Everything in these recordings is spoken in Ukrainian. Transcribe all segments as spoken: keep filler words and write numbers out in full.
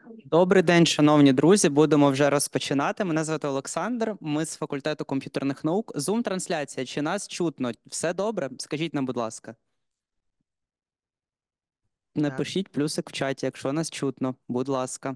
Добрий день, шановні друзі. Будемо вже розпочинати. Мене звати Олександр. Ми з факультету комп'ютерних наук. Зум-трансляція. Чи нас чутно? Все добре? Скажіть нам, будь ласка. Так. Напишіть плюсик в чаті, якщо нас чутно. Будь ласка.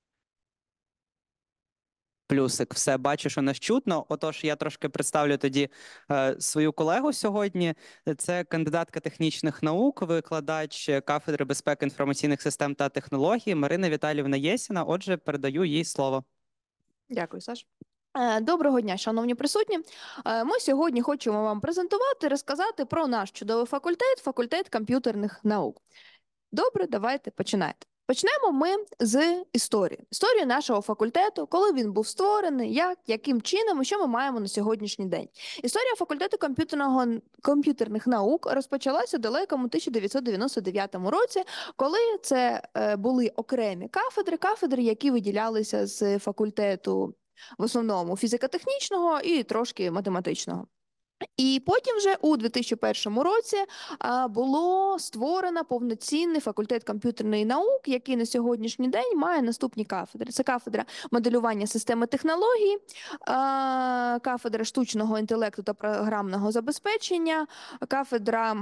Плюсик, все, бачу, що нас чутно. Отож, я трошки представлю тоді е, свою колегу сьогодні. Це кандидатка технічних наук, викладач кафедри безпеки інформаційних систем та технологій Марина Віталіївна Єсіна. Отже, передаю їй слово. Дякую, Саш. Е, Доброго дня, шановні присутні. Е, Ми сьогодні хочемо вам презентувати, розказати про наш чудовий факультет, факультет комп'ютерних наук. Добре, давайте починайте. Почнемо ми з історії. Історії нашого факультету, коли він був створений, як, яким чином і що ми маємо на сьогоднішній день. Історія факультету комп'ютерного комп'ютерних наук розпочалася у далекому тисяча дев'ятсот дев'яносто дев'ятому році, коли це е, були окремі кафедри, кафедри, які виділялися з факультету в основному фізико-технічного і трошки математичного. І потім вже у дві тисячі першому році а, було створено повноцінний факультет комп'ютерної наук, який на сьогоднішній день має наступні кафедри. Це кафедра моделювання системи технологій, а, кафедра штучного інтелекту та програмного забезпечення, кафедра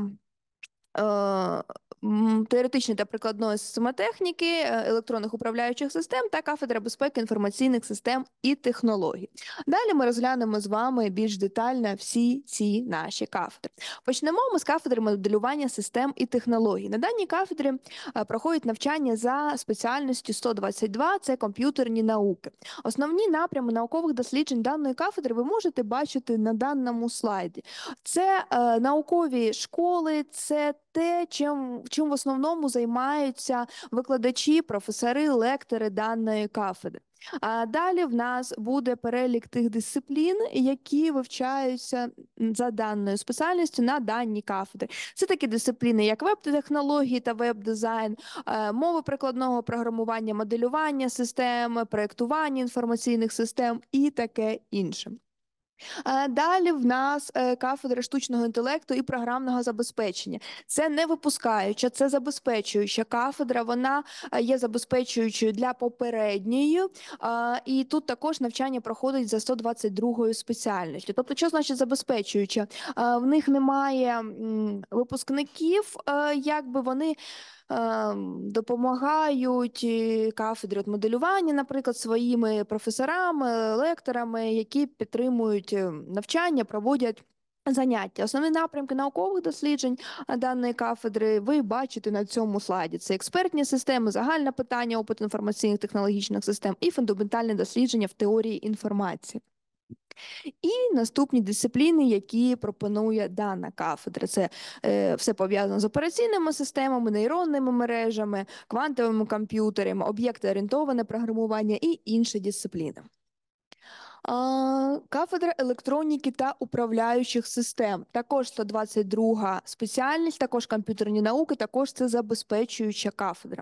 е, м, теоретичної та прикладної системотехніки, е, електронних управляючих систем та кафедра безпеки інформаційних систем і технологій. Далі ми розглянемо з вами більш детально всі ці наші кафедри. Почнемо ми з кафедри моделювання систем і технологій. На даній кафедрі е, проходять навчання за спеціальністю сто двадцять два – це комп'ютерні науки. Основні напрями наукових досліджень даної кафедри ви можете бачити на даному слайді. Це е, наукові школи, це те, чим, чим в основному займаються викладачі, професори, лектори даної кафедри. А далі в нас буде перелік тих дисциплін, які вивчаються за даною спеціальністю на даній кафедрі. Це такі дисципліни, як веб-технології та веб-дизайн, мови прикладного програмування, моделювання систем, проєктування інформаційних систем і таке інше. Далі в нас кафедра штучного інтелекту і програмного забезпечення. Це не випускаюча, це забезпечуюча кафедра, вона є забезпечуючою для попередньої, і тут також навчання проходить за сто двадцять другою спеціальністю. Тобто, що значить забезпечуюча? В них немає випускників, якби вони допомагають кафедрі моделювання, наприклад, своїми професорами, лекторами, які підтримують навчання, проводять заняття. Основні напрямки наукових досліджень даної кафедри ви бачите на цьому слайді. Це експертні системи, загальне питання, опит інформаційних технологічних систем і фундаментальне дослідження в теорії інформації. І наступні дисципліни, які пропонує дана кафедра. Це е, все пов'язано з операційними системами, нейронними мережами, квантовими комп'ютерами, об'єкт-орієнтоване програмування і інші дисципліни. А, кафедра електроніки та управляючих систем. Також сто двадцять друга спеціальність, також комп'ютерні науки, також це забезпечуюча кафедра.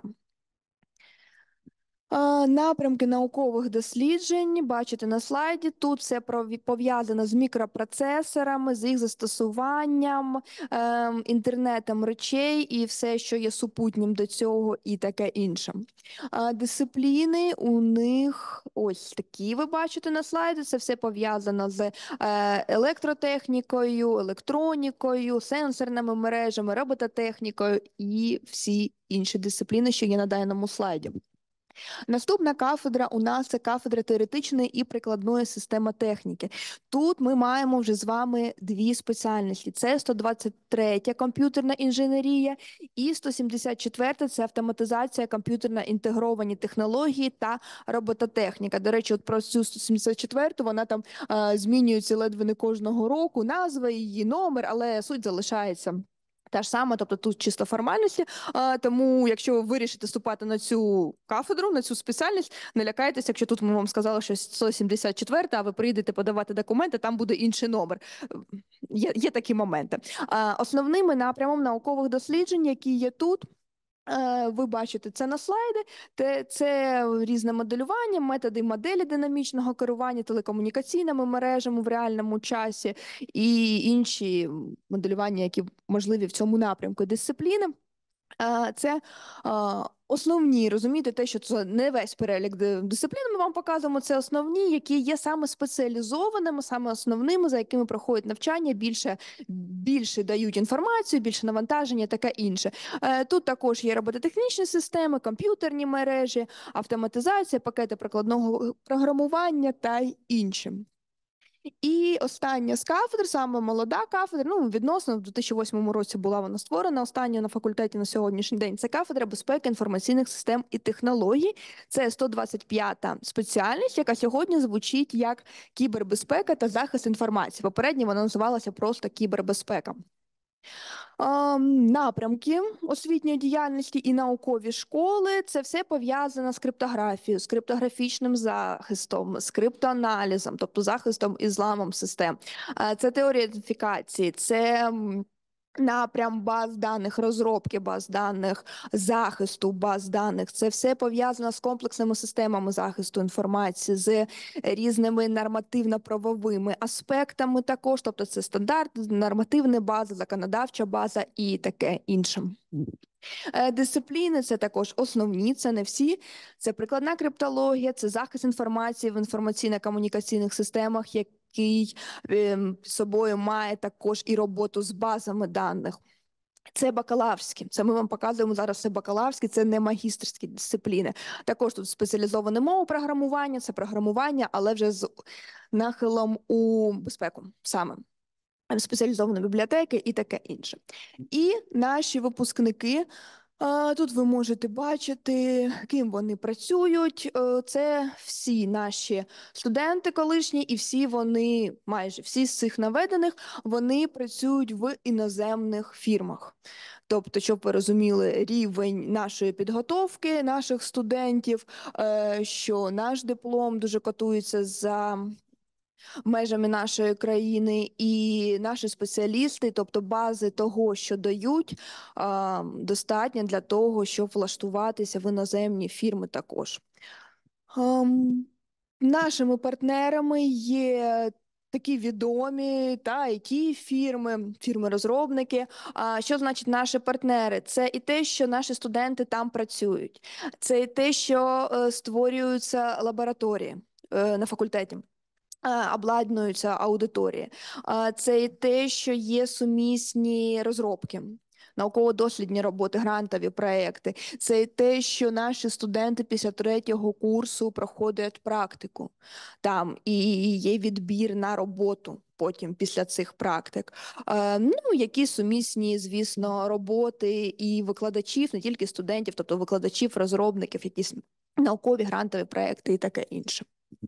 Напрямки наукових досліджень, бачите на слайді, тут все пов'язано з мікропроцесорами, з їх застосуванням, інтернетом речей і все, що є супутнім до цього і таке інше. Дисципліни у них ось такі ви бачите на слайді, це все пов'язано з електротехнікою, електронікою, сенсорними мережами, робототехнікою і всі інші дисципліни, що є на даному слайді. Наступна кафедра у нас – це кафедра теоретичної і прикладної системотехніки. Тут ми маємо вже з вами дві спеціальності. Це сто двадцять третя комп'ютерна інженерія і сто сімдесят четверта – це автоматизація, комп'ютерно інтегровані технології та робототехніка. До речі, от про цю сто сімдесят четверту вона там е, змінюється ледве не кожного року, назва, її номер, але суть залишається та ж сама, тобто тут чисто формальності, а, тому якщо ви вирішите вступати на цю кафедру, на цю спеціальність, не лякайтеся, якщо тут ми вам сказали, що сто сімдесят четверта, а ви прийдете подавати документи, там буде інший номер. Є, є такі моменти. А, основними напрямом наукових досліджень, які є тут, ви бачите це на слайді, це різне моделювання, методи моделі динамічного керування телекомунікаційними мережами в реальному часі і інші моделювання, які можливі в цьому напрямку дисципліни. Е, Це е, основні, розумієте, те, що це не весь перелік ди- дисциплін, ми вам показуємо, це основні, які є саме спеціалізованими, саме основними, за якими проходять навчання, більше, більше дають інформацію, більше навантаження, таке інше. Е, Тут також є робототехнічні системи, комп'ютерні мережі, автоматизація, пакети прикладного програмування та й інше. І остання з кафедр, саме молода кафедра, ну, відносно в дві тисячі восьмому році була вона створена, остання на факультеті на сьогоднішній день. Це кафедра безпеки інформаційних систем і технологій. Це сто двадцять п'ята спеціальність, яка сьогодні звучить як кібербезпека та захист інформації. Попередньо вона називалася просто кібербезпека. Ем, Напрямки освітньої діяльності і наукові школи це все пов'язано з криптографією, з криптографічним захистом, з криптоаналізом, тобто захистом і зламом систем. Е, Це теорія ідентифікації, це м, напрям баз даних, розробки баз даних, захисту баз даних. Це все пов'язано з комплексними системами захисту інформації, з різними нормативно-правовими аспектами також, тобто це стандарт, нормативна база, законодавча база і таке інше. Е, Дисципліни це також основні, це не всі. Це прикладна криптологія, це захист інформації в інформаційно-комунікаційних системах, який е, собою має також і роботу з базами даних. Це бакалаврські. Це ми вам показуємо зараз. Це бакалаврські, це не магістерські дисципліни. Також тут спеціалізоване мова програмування, це програмування, але вже з нахилом у безпеку саме. Спеціалізовані бібліотеки і таке інше. І наші випускники, а, тут ви можете бачити, ким вони працюють. Е, Це всі наші студенти колишні, і всі вони, майже всі з цих наведених, вони працюють в іноземних фірмах. Тобто, щоб ви розуміли рівень нашої підготовки, наших студентів, е, що наш диплом дуже котується за межами нашої країни, і наші спеціалісти, тобто бази того, що дають, а, достатньо для того, щоб влаштуватися в іноземні фірми також. Ам, Нашими партнерами є такі відомі та ай ті-фірми, фірми-розробники. А що значить наші партнери? Це і те, що наші студенти там працюють. Це і те, що е, створюються лабораторії е, на факультеті. Е, Обладнуються аудиторії. Е, Це і те, що є сумісні розробки, науково-дослідні роботи, грантові проекти. Це і те, що наші студенти після третього курсу проходять практику там, і є відбір на роботу потім після цих практик. Е, Ну, які сумісні, звісно, роботи і викладачів, не тільки студентів, тобто викладачів, розробників, якісь наукові грантові проекти і таке інше.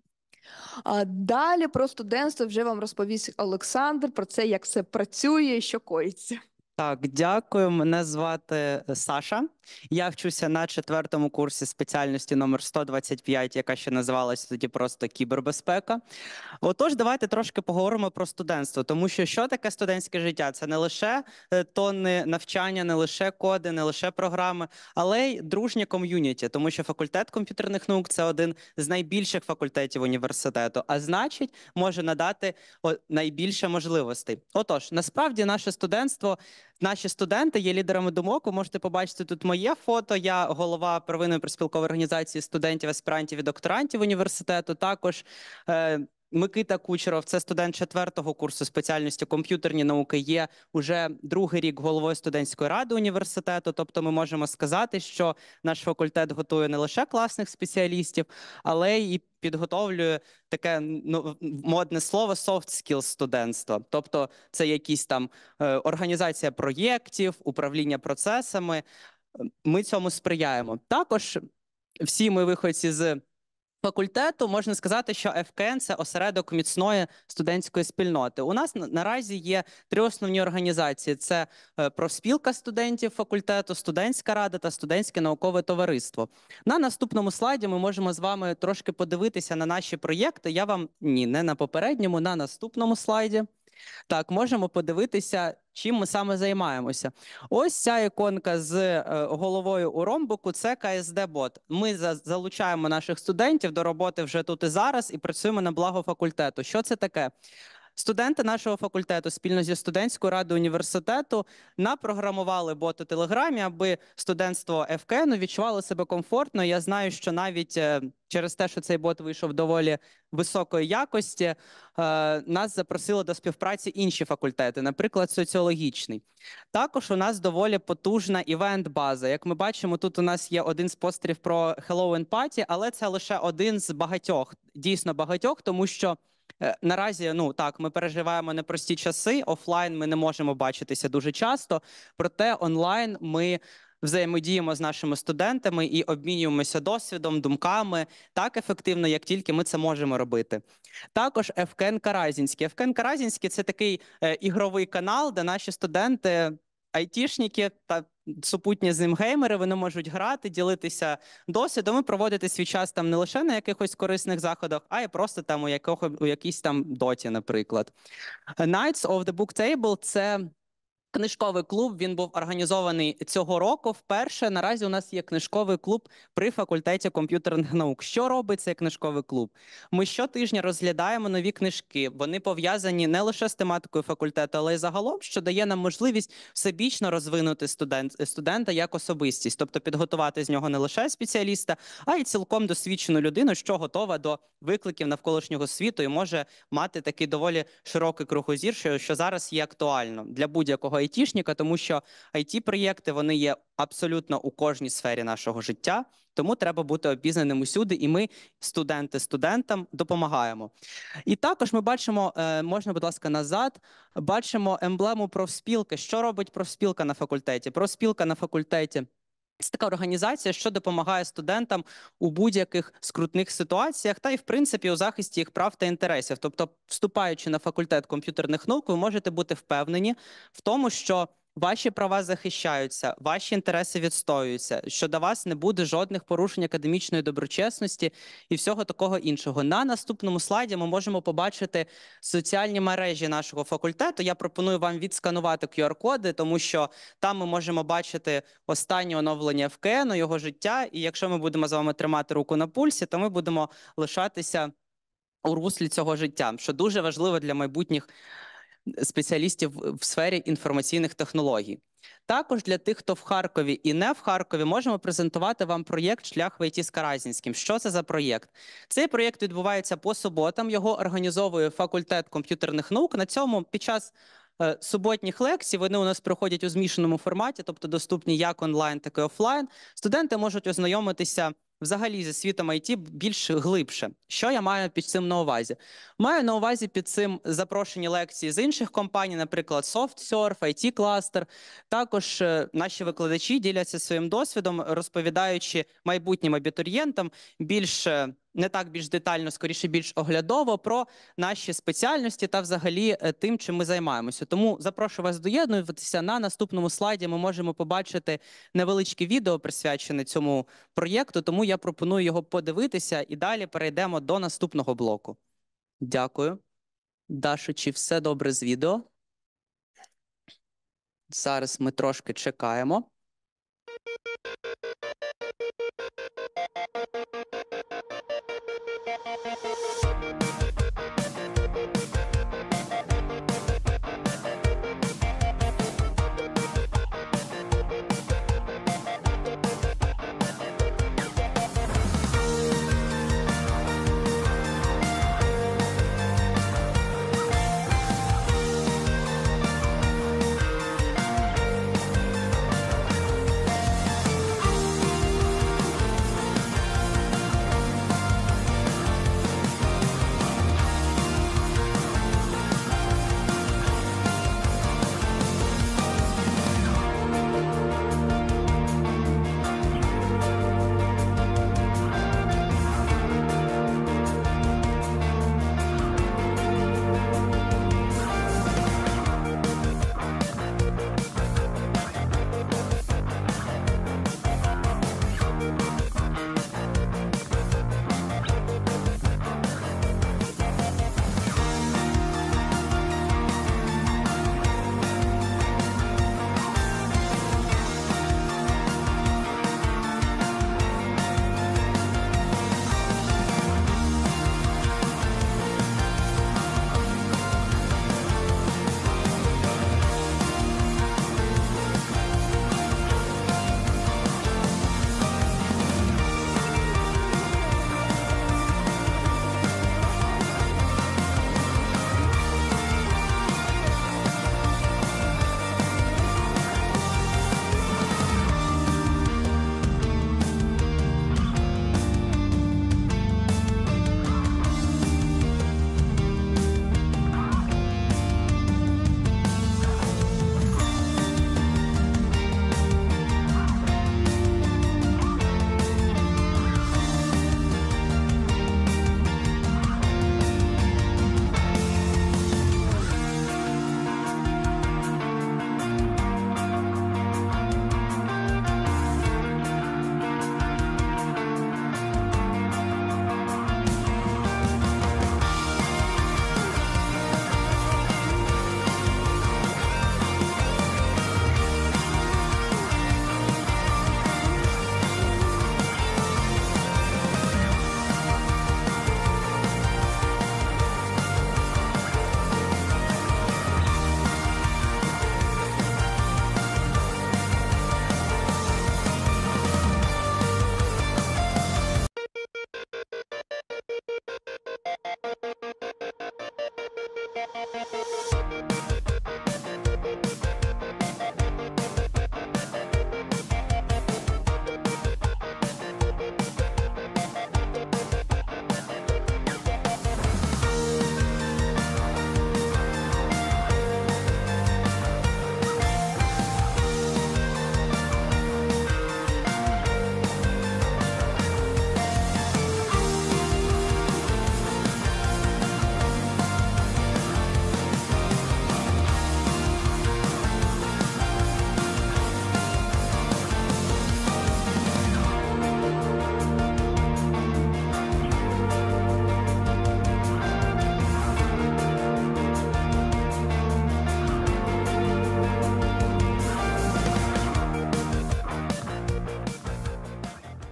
А далі про студентство вже вам розповість Олександр про це, як це працює і що коїться. Так, дякую. Мене звати е, Саша. Я вчуся на четвертому курсі спеціальності номер сто двадцять п'ять, яка ще називалася тоді просто кібербезпека. Отож, давайте трошки поговоримо про студентство, тому що що таке студентське життя? Це не лише е, тонни навчання, не лише коди, не лише програми, але й дружнє ком'юніті, тому що факультет комп'ютерних наук – це один з найбільших факультетів університету, а значить, може надати о, найбільше можливостей. Отож, насправді наше студентство, наші студенти є лідерами думок. Ви можете побачити тут моє фото. Я голова первинної профспілкової організації студентів, аспірантів і докторантів університету. Також е, Микита Кучеров, це студент четвертого курсу спеціальності комп'ютерні науки, є уже другий рік головою студентської ради університету. Тобто ми можемо сказати, що наш факультет готує не лише класних спеціалістів, але й підготовлює таке ну, модне слово soft skills студентства. Тобто це якісь там е, організація проєктів, управління процесами. Ми цьому сприяємо. Також всі ми виходці з факультету, можна сказати, що еф ка ен – це осередок міцної студентської спільноти. У нас наразі є три основні організації. Це профспілка студентів факультету, студентська рада та студентське наукове товариство. На наступному слайді ми можемо з вами трошки подивитися на наші проєкти. Я вам, ні, не на попередньому, на наступному слайді. Так, можемо подивитися, чим ми саме займаємося. Ось ця іконка з е, головою у ромбику – це ка ес де-бот. Ми за, залучаємо наших студентів до роботи вже тут і зараз і працюємо на благо факультету. Що це таке? Студенти нашого факультету спільно зі студентською радою університету напрограмували бот у Телеграмі, аби студентство еф ка ен відчувало себе комфортно. Я знаю, що навіть через те, що цей бот вийшов доволі високої якості, е, нас запросили до співпраці інші факультети, наприклад, соціологічний. Також у нас доволі потужна івент-база. Як ми бачимо, тут у нас є один з постерів про Halloween Party, але це лише один з багатьох, дійсно багатьох, тому що е, наразі, ну так, ми переживаємо непрості часи, офлайн ми не можемо бачитися дуже часто, проте онлайн ми взаємодіємо з нашими студентами і обмінюємося досвідом, думками так ефективно, як тільки ми це можемо робити. Також еф ка ен Каразінський. еф ка ен Каразінський – це такий е, ігровий канал, де наші студенти, айтішники та супутні з ним геймери, вони можуть грати, ділитися досвідом і проводити свій час там не лише на якихось корисних заходах, а й просто там у, якого, у якійсь там доті, наприклад. Knights of the Book Table – це книжковий клуб, він був організований цього року вперше. Наразі у нас є книжковий клуб при факультеті комп'ютерних наук. Що робить цей книжковий клуб? Ми щотижня розглядаємо нові книжки. Вони пов'язані не лише з тематикою факультету, але й загалом, що дає нам можливість всебічно розвинути студент, студента як особистість, тобто підготувати з нього не лише спеціаліста, а й цілком досвідчену людину, що готова до викликів навколишнього світу і може мати такий доволі широкий кругозір, що, що зараз є актуально для будь-якого айтішника, тому що ай ті-проєкти, вони є абсолютно у кожній сфері нашого життя, тому треба бути обізнаним усюди, і ми, студенти студентам, допомагаємо. І також ми бачимо, можна, будь ласка, назад, бачимо емблему профспілки. Що робить профспілка на факультеті? Профспілка на факультеті – це така організація, що допомагає студентам у будь-яких скрутних ситуаціях та й, в принципі, у захисті їх прав та інтересів. Тобто, вступаючи на факультет комп'ютерних наук, ви можете бути впевнені в тому, що ваші права захищаються, ваші інтереси відстоюються, що до вас не буде жодних порушень академічної доброчесності і всього такого іншого. На наступному слайді ми можемо побачити соціальні мережі нашого факультету. Я пропоную вам відсканувати ку ар коди, тому що там ми можемо бачити останнє оновлення еф ка ен, його життя, і якщо ми будемо з вами тримати руку на пульсі, то ми будемо лишатися у руслі цього життя, що дуже важливо для майбутніх спеціалістів в сфері інформаційних технологій. Також для тих, хто в Харкові і не в Харкові, можемо презентувати вам проєкт «Шлях в ай ті з Каразінським». Що це за проєкт? Цей проєкт відбувається по суботам, його організовує факультет комп'ютерних наук. На цьому під час е, суботніх лекцій, вони у нас проходять у змішаному форматі, тобто доступні як онлайн, так і офлайн. Студенти можуть ознайомитися взагалі зі світом ай ті більш глибше. Що я маю під цим на увазі? Маю на увазі під цим запрошені лекції з інших компаній, наприклад, SoftSurf, ай ті-кластер. Також наші викладачі діляться своїм досвідом, розповідаючи майбутнім абітурієнтам більш, не так більш детально, скоріше більш оглядово про наші спеціальності та взагалі тим, чим ми займаємося. Тому запрошую вас доєднуватися. На наступному слайді ми можемо побачити невеличке відео, присвячене цьому проєкту, тому я пропоную його подивитися і далі перейдемо до наступного блоку. Дякую. Дашо, чи все добре з відео? Зараз ми трошки чекаємо.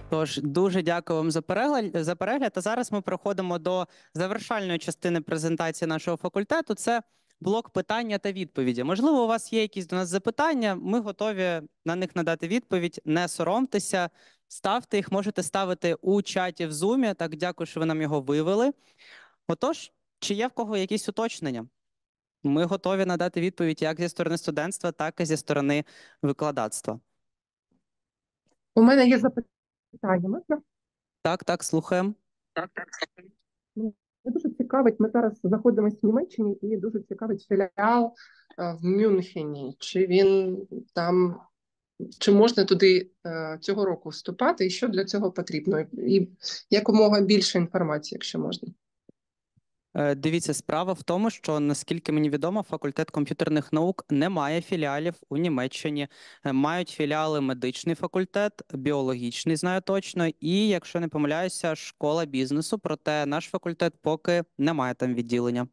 Тож дуже дякую вам за перегляд, за перегляд. А зараз ми переходимо до завершальної частини презентації нашого факультету. Це блок питання та відповіді. Можливо, у вас є якісь до нас запитання. Ми готові на них надати відповідь. Не соромтеся, ставте їх, можете ставити у чаті в Zoom. Так, дякую, що ви нам його вивели. Отож, чи є в кого якісь уточнення? Ми готові надати відповідь як зі сторони студентства, так і зі сторони викладацтва. У мене є запитання. Можна? Так, так, слухаємо. Так, так. Мене дуже цікавить, ми зараз знаходимося в Німеччині, і дуже цікавить філіал е, в Мюнхені. Чи він там, чи можна туди е, цього року вступати, і що для цього потрібно? І якомога більше інформації, якщо можна. Е, Дивіться, справа в тому, що, наскільки мені відомо, факультет комп'ютерних наук не має філіалів у Німеччині. Е, Мають філіали медичний факультет, біологічний, знаю точно, і, якщо не помиляюся, школа бізнесу, проте наш факультет поки не має там відділення.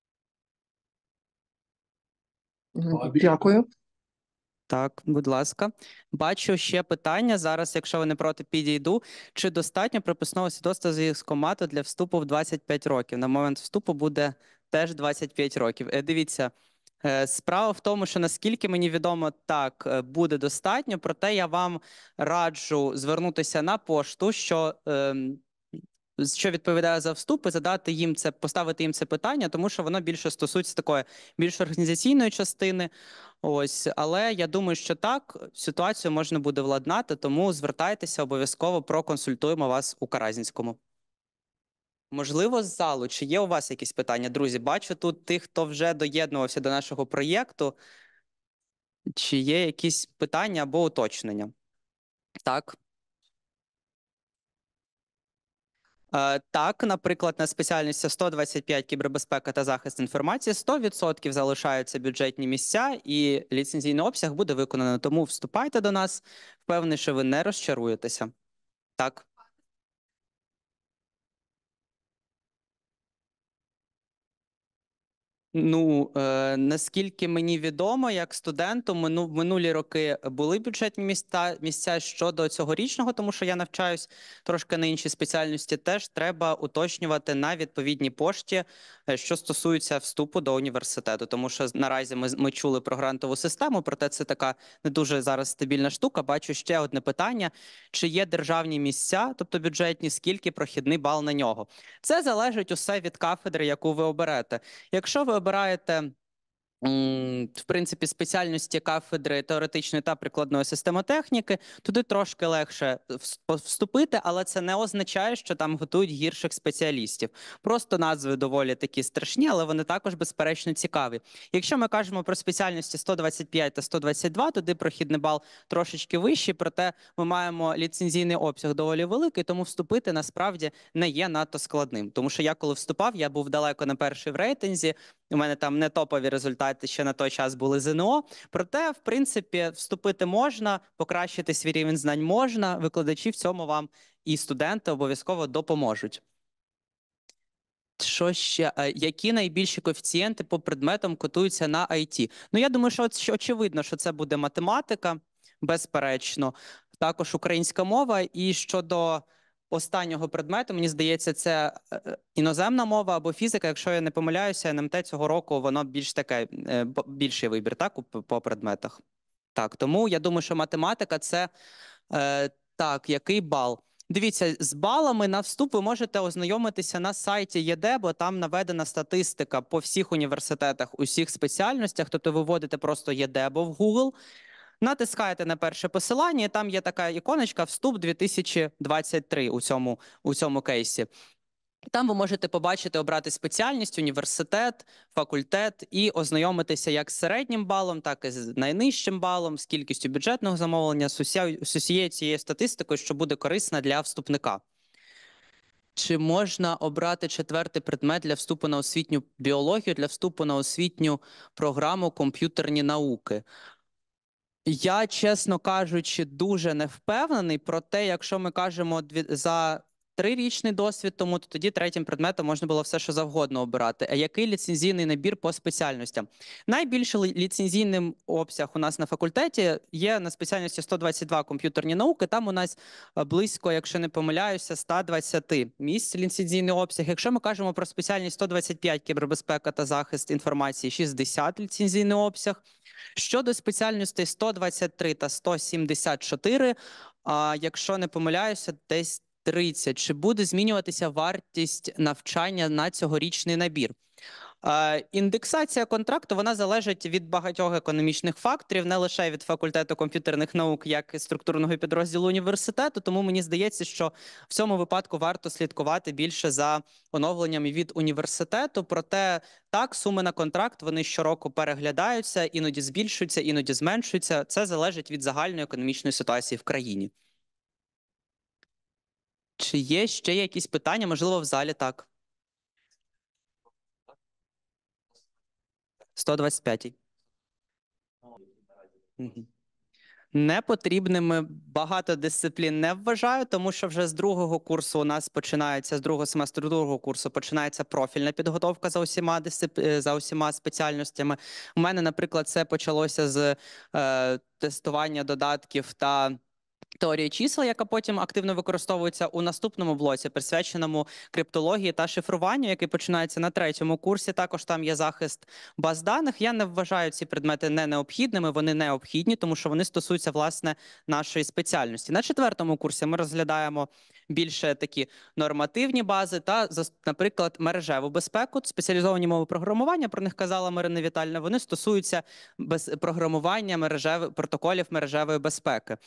Дякую. Так, будь ласка. Бачу ще питання. Зараз, якщо ви не проти, підійду. Чи достатньо приписного свідоцтва з військкомату для вступу в двадцять п'ять років? На момент вступу буде теж двадцять п'ять років. Е, Дивіться, е, справа в тому, що наскільки мені відомо, так, е, буде достатньо, проте я вам раджу звернутися на пошту, що, ем, що відповідає за вступ, і задати їм це, поставити їм це питання, тому що воно більше стосується такої більш організаційної частини. Ось, але я думаю, що так, ситуацію можна буде владнати, тому звертайтеся, обов'язково проконсультуємо вас у Каразінському. Можливо, з залу, чи є у вас якісь питання? Друзі, бачу тут тих, хто вже доєднувався до нашого проєкту. Чи є якісь питання або уточнення? Так. Е, Так, наприклад, на спеціальності сто двадцять п'ять кібербезпека та захист інформації сто відсотків залишаються бюджетні місця і ліцензійний обсяг буде виконано. Тому вступайте до нас, впевнений, що ви не розчаруєтеся. Так. Ну, е, наскільки мені відомо, як студенту, мину, минулі роки були бюджетні місця, місця щодо цьогорічного, тому що я навчаюсь трошки на іншій спеціальності, теж треба уточнювати на відповідній пошті, е, що стосується вступу до університету. Тому що наразі ми, ми чули про грантову систему, проте це така не дуже зараз стабільна штука. Бачу ще одне питання, чи є державні місця, тобто бюджетні, скільки прохідний бал на нього. Це залежить усе від кафедри, яку ви оберете. Якщо ви обираєте, в принципі, спеціальності кафедри теоретичної та прикладної системотехніки, туди трошки легше вступити, але це не означає, що там готують гірших спеціалістів. Просто назви доволі такі страшні, але вони також, безперечно, цікаві. Якщо ми кажемо про спеціальності сто двадцять п'ять та сто двадцять два, туди прохідний бал трошечки вищий, проте ми маємо ліцензійний обсяг доволі великий, тому вступити насправді не є надто складним. Тому що я коли вступав, я був далеко не перший в рейтинзі, у мене там не топові результати ще на той час були ЗНО. Проте, в принципі, вступити можна, покращити свій рівень знань можна. Викладачі в цьому вам і студенти обов'язково допоможуть. Що ще? Які найбільші коефіцієнти по предметам котуються на ай ті? Ну, я думаю, що очевидно, що це буде математика, безперечно. Також українська мова. І щодо останнього предмету, мені здається, це іноземна мова або фізика. Якщо я не помиляюся, ен ем те цього року воно більш таке, більший вибір, так, по предметах. Так, тому я думаю, що математика – це, е, так, який бал? Дивіться, з балами на вступ ви можете ознайомитися на сайті ЄДЕ, бо там наведена статистика по всіх університетах, усіх спеціальностях, тобто ви вводите просто ЄДЕ або в Google, натискаєте на перше посилання, і там є така іконочка «Вступ дві тисячі двадцять три» у цьому, у цьому кейсі. Там ви можете побачити, обрати спеціальність, університет, факультет і ознайомитися як з середнім балом, так і з найнижчим балом, з кількістю бюджетного замовлення, з усією цією статистикою, що буде корисна для вступника. Чи можна обрати четвертий предмет для вступу на освітню біологію, для вступу на освітню програму комп'ютерні науки? Я, чесно кажучи, дуже не впевнений, проте, якщо ми кажемо за трирічний досвід, тому то тоді третім предметом можна було все, що завгодно обирати. А який ліцензійний набір по спеціальностям? Найбільший лі- ліцензійний обсяг у нас на факультеті є на спеціальності сто двадцять два комп'ютерні науки. Там у нас е, близько, якщо не помиляюся, ста двадцяти місць ліцензійний обсяг. Якщо ми кажемо про спеціальність сто двадцять п'ять кібербезпека та захист інформації, шістдесят ліцензійний обсяг. Щодо спеціальностей сто двадцять три та сто сімдесят чотири, а, якщо не помиляюся, десь тридцять. Чи буде змінюватися вартість навчання на цьогорічний набір? Е, Індексація контракту вона залежить від багатьох економічних факторів, не лише від факультету комп'ютерних наук, як і структурного підрозділу університету. Тому мені здається, що в цьому випадку варто слідкувати більше за оновленнями від університету. Проте так, суми на контракт вони щороку переглядаються, іноді збільшуються, іноді зменшуються. Це залежить від загальної економічної ситуації в країні. Чи є ще якісь питання? Можливо, в залі так. сто двадцять п'ять. Мгм. Непотрібними багато дисциплін не вважаю, тому що вже з другого курсу у нас починається, з другого семестру другого курсу починається профільна підготовка за усіма дисцип... е, за усіма спеціальностями. У мене, наприклад, це почалося з е, тестування додатків та теорії чисел, яка потім активно використовується у наступному блоці, присвяченому криптології та шифруванню, який починається на третьому курсі. Також там є захист баз даних. Я не вважаю ці предмети не необхідними, вони необхідні, тому що вони стосуються, власне, нашої спеціальності. На четвертому курсі ми розглядаємо більше такі нормативні бази та, зас- наприклад, мережеву безпеку, спеціалізовані мови програмування, про них казала Марина Віталіївна, вони стосуються без програмування мережевих протоколів мережевої безпеки.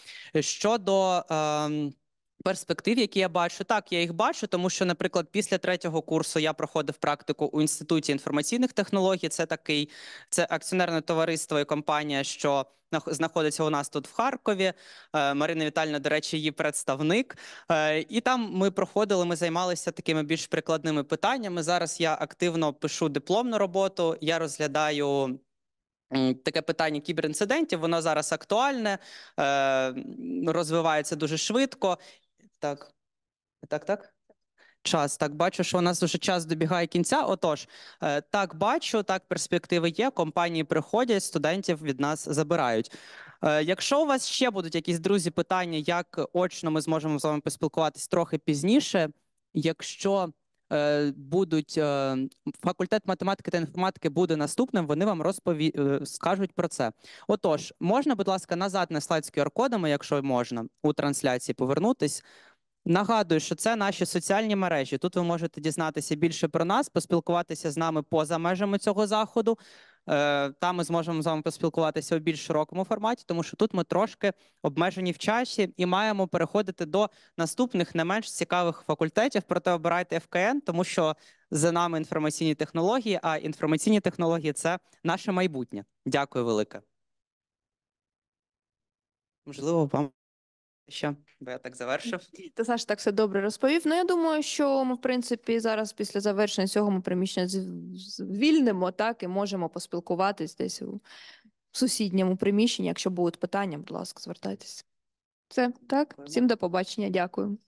Щодо ем, перспектив, які я бачу, так, я їх бачу, тому що, наприклад, після третього курсу я проходив практику у Інституті інформаційних технологій. Це такий, це акціонерне товариство і компанія, що нах- знаходиться у нас тут в Харкові. Е, Марина Віталіївна, до речі, її представник. Е, І там ми проходили, ми займалися такими більш прикладними питаннями. Зараз я активно пишу дипломну роботу, я розглядаю М, таке питання кіберінцидентів, воно зараз актуальне, е, розвивається дуже швидко. Так, так, так. Час, так, бачу, що у нас вже час добігає кінця. Отож, е, так, бачу, так, перспективи є, компанії приходять, студентів від нас забирають. Е, Якщо у вас ще будуть якісь, друзі, питання, як очно ми зможемо з вами поспілкуватись трохи пізніше. Якщо е, будуть е, факультет математики та інформатики буде наступним, вони вам розпові... е, скажуть про це. Отож, можна, будь ласка, назад на слайд з ку ар-кодами, якщо можна, у трансляції повернутись. Нагадую, що це наші соціальні мережі. Тут ви можете дізнатися більше про нас, поспілкуватися з нами поза межами цього заходу. Е, Там ми зможемо з вами поспілкуватися у більш широкому форматі, тому що тут ми трошки обмежені в часі і маємо переходити до наступних не менш цікавих факультетів. Проте обирайте еф ка ен, тому що за нами інформаційні технології, а інформаційні технології – це наше майбутнє. Дякую велике. Можливо, вам ще, бо я так завершив. Ти, Саш, так все добре розповів. Ну, я думаю, що ми, в принципі, зараз після завершення цього ми приміщення з- звільнимо, так, і можемо поспілкуватись десь у сусідньому приміщенні. Якщо будуть питання, будь ласка, звертайтеся. Це так. Всім до побачення. Дякую.